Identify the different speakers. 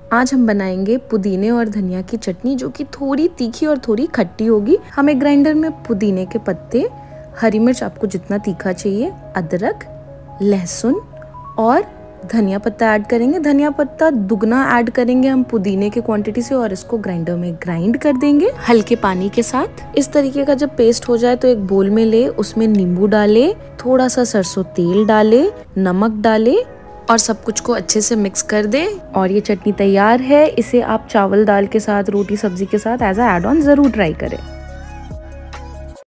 Speaker 1: आज हम बनाएंगे पुदीने और धनिया की चटनी, जो कि थोड़ी तीखी और थोड़ी खट्टी होगी। हम एक ग्राइंडर में पुदीने के पत्ते, हरी मिर्च आपको जितना तीखा चाहिए, अदरक, लहसुन और धनिया पत्ता ऐड करेंगे। धनिया पत्ता दुगना ऐड करेंगे हम पुदीने के क्वांटिटी से और इसको ग्राइंडर में ग्राइंड कर देंगे हल्के पानी के साथ। इस तरीके का जब पेस्ट हो जाए तो एक बोल में ले, उसमें नींबू डाले, थोड़ा सा सरसों तेल डाले, नमक डाले और सब कुछ को अच्छे से मिक्स कर दे और ये चटनी तैयार है। इसे आप चावल दाल के साथ, रोटी सब्जी के साथ एज अ एड ऑन जरूर ट्राई करें।